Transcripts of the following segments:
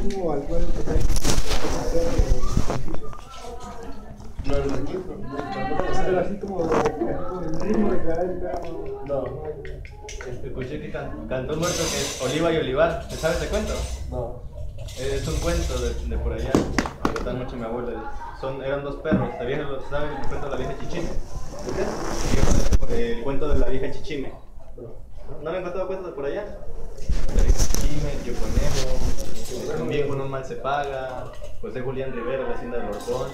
ritmo al cual te traes No, el marquito. pero así como el ritmo de caer el perro. No. Escuché que cantó un muerto que es Oliva y Olivar. ¿Te sabes de cuento? No. Es un cuento de por allá. Me gustan mucho mi abuela. Eran dos perros. La vieja, ¿sabes el cuento de la vieja Chichime? El cuento de la vieja Chichime. ¿No me han contado cuentos de por allá? La vieja Chichime, Tío Conejo, un bien con un mal se paga, José Julián Rivera, la hacienda del Orcón.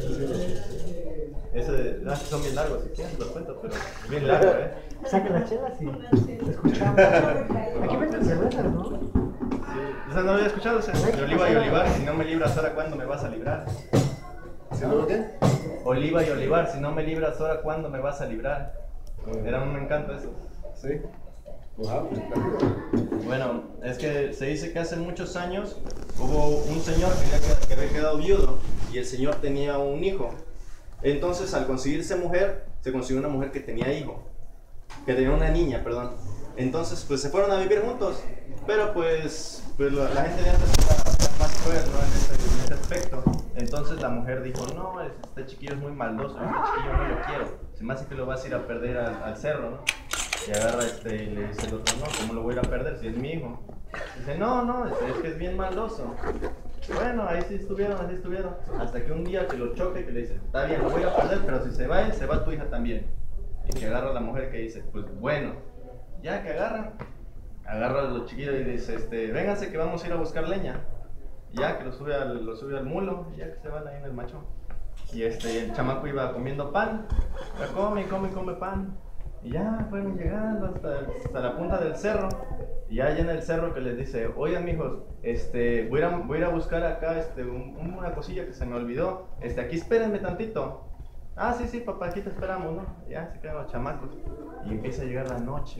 Son bien largos, si quieren los cuento, pero es bien largo, ¿eh? Saquen las chelas y escuchamos. Aquí venden cervezas, ¿no? Sí, o sea, no lo había escuchado, o sea, de Oliva y Olivar, si no me libras ahora, ¿cuándo me vas a librar? ¿Si no lo qué? Oliva y Olivar, si no me libras ahora, ¿cuándo me vas a librar? Era un encanto eso. Sí. Wow. Bueno, es que se dice que hace muchos años hubo un señor que había quedado viudo y el señor tenía un hijo. Entonces, al conseguirse mujer, se consiguió una mujer que tenía hijo, que tenía una niña, perdón. Entonces, pues se fueron a vivir juntos, pero pues la gente de antes era más cruel, ¿no? En ese aspecto. Entonces la mujer dijo, no, este chiquillo es muy maldoso, este chiquillo no lo quiero, se me hace que lo vas a ir a perder al cerro, ¿no? Y agarra y le dice el otro, no, ¿cómo lo voy a ir a perder si es mi hijo? Dice, no, es que es bien maldoso. Bueno, ahí sí estuvieron, hasta que un día que lo choque, que le dice, está bien, lo voy a perder, pero si se va él, se va tu hija también. Y que agarra a la mujer que dice, pues bueno, ya que agarra a los chiquillos y dice, vénganse que vamos a ir a buscar leña. Y ya que lo sube al mulo, y ya que se van ahí en el macho. Y el chamaco iba comiendo pan, ya come pan. Y ya fueron llegando hasta la punta del cerro. Y ya allá en el cerro que les dice, oigan mijos, voy a ir a buscar acá una cosilla que se me olvidó. Aquí espérenme tantito. Ah, sí, papá, aquí te esperamos, ¿no? Ya se quedan los chamacos. Y empieza a llegar la noche.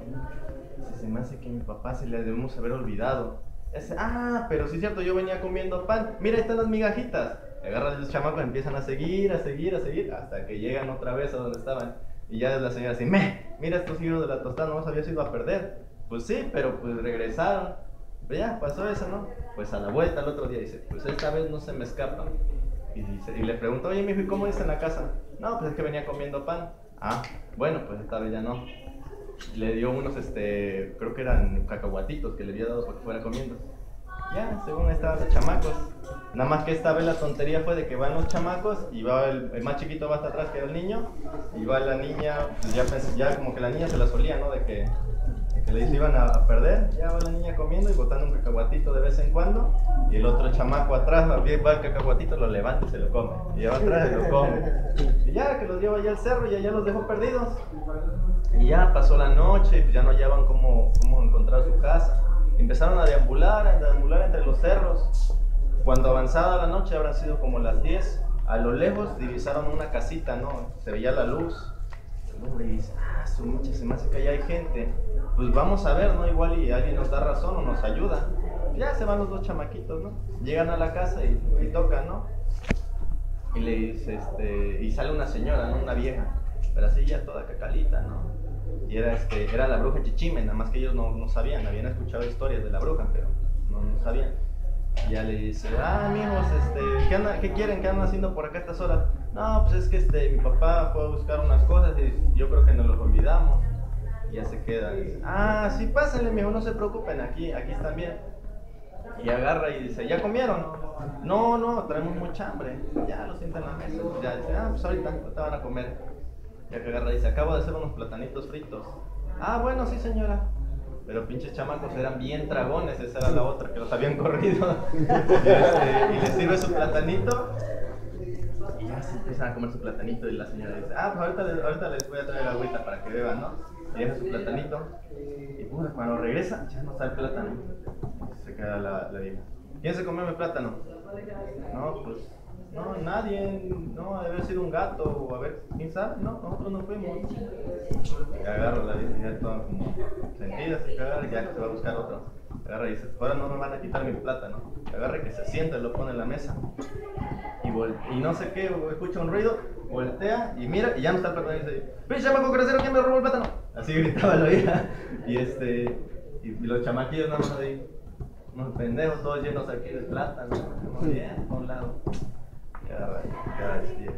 Se me hace que a mi papá se le debemos haber olvidado. Pero sí es cierto, yo venía comiendo pan. Mira, ahí están las migajitas. Agarran los chamacos, empiezan a seguir, hasta que llegan otra vez a donde estaban. Y ya la señora así, mira estos hijos de la tostada, no los habías ido a perder. Pues sí, pero pues regresaron. Pues ya, pasó eso, ¿no? Pues a la vuelta al otro día dice, pues esta vez no se me escapan. Y le pregunto, oye mijo, ¿y cómo está en la casa? No, pues es que venía comiendo pan. Ah, bueno, pues esta vez ya no. Le dio unos, creo que eran cacahuatitos que le había dado para que fuera comiendo. Ya, según estaban los chamacos. Nada más que esta vez la tontería fue de que van los chamacos y va el más chiquito va hasta atrás que era el niño. Y va la niña, pues ya como que la niña se la solía, ¿no? De que les iban a perder. Ya va la niña comiendo y botando un cacahuatito de vez en cuando. Y el otro chamaco atrás va el cacahuatito, lo levanta y se lo come. Y va atrás y lo come. Y ya que los lleva allá al cerro y allá los dejó perdidos. Y ya pasó la noche y pues ya no hallaban cómo encontrar su casa. Empezaron a deambular entre los cerros. Cuando avanzada la noche, habrán sido como las 10, a lo lejos divisaron una casita, ¿no? Se veía la luz. El hombre dice, su mecha, se me hace que allá hay gente. Pues vamos a ver, ¿no? Igual y alguien nos da razón o nos ayuda. Ya se van los dos chamaquitos, ¿no? Llegan a la casa y tocan, ¿no? Y le dice, y sale una señora, ¿no? Una vieja, pero así ya toda cacalita, ¿no? Y era la bruja Chichime, nada más que ellos no sabían, habían escuchado historias de la bruja, pero no sabían. Y ya le dice, mijos, ¿qué quieren? ¿Qué andan haciendo por acá a estas horas? No, pues es que mi papá fue a buscar unas cosas y yo creo que nos los olvidamos. Y ya se queda, y dice, sí, pásenle, mijo, no se preocupen, aquí están bien. Y agarra y dice, ¿ya comieron? No, traemos mucha hambre. Ya lo sientan en la mesa. Y ya dice, pues ahorita van a comer. Ya que agarra y dice, acabo de hacer unos platanitos fritos. Bueno, sí señora. Pero pinches chamacos eran bien dragones, esa era la otra que los habían corrido. Y les sirve su platanito. Y ya se empiezan a comer su platanito y la señora dice, pues ahorita les voy a traer agüita para que beban, ¿no? Y deja su platanito. Y puta, cuando regresa, ya no está el plátano. Se queda la vieja. ¿Quién se comió mi plátano? No, pues... No, nadie, no, debe haber sido un gato, o a ver, ¿quién sabe? No, nosotros no fuimos. Y agarra la vieja, ya toda como sentida, se agarra y ya se va a buscar otro. Agarra y dice, ahora no me van a quitar mi plátano. Agarra y que se sienta y lo pone en la mesa. Y no sé qué, escucha un ruido, voltea y mira, y ya no está el plátano. Y dice, pinche chamaco grosero, ¿quién me robó el plátano? Así gritaba la vieja. Y los chamaquillos nada más ahí. unos pendejos todos llenos aquí de plátano, muy bien, por un lado. Y agarra ahí, cada día.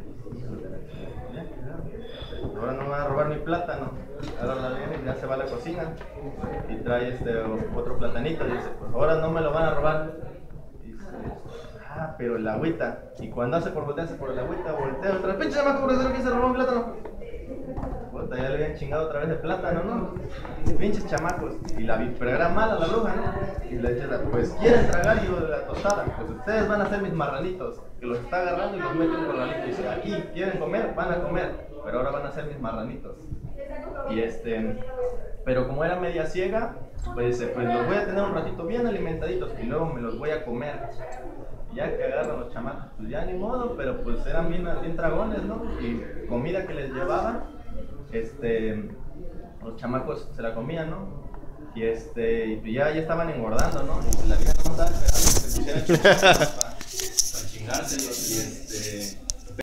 Ahora no me van a robar mi plátano. Ahora viene y ya se va a la cocina y trae otro platanito y dice, pues ahora no me lo van a robar. Y dice, pero el agüita. Y cuando hace por voltearse por el agüita, voltea otra vez, pinche chamaco brasileño que se robó un plátano. Puta, ya le habían chingado otra vez de plátano, ¿no? Pinches chamacos. Y pero era mala la bruja, ¿no? Y le dice, pues quieren tragar yo de la tostada, pues ustedes van a ser mis marranitos. Que los está agarrando y los mete en un corralito. Y dice, aquí quieren comer, van a comer, pero ahora van a ser mis marranitos. Y pero como era media ciega, pues dice, pues los voy a tener un ratito bien alimentaditos y luego me los voy a comer. Y ya que agarran los chamacos, pues ya ni modo, pero pues eran bien dragones, ¿no? Y comida que les llevaban, los chamacos se la comían, ¿no? Y ya estaban engordando, ¿no? Y la vieja no estaba esperando que se pusieran chupados para chingárselos.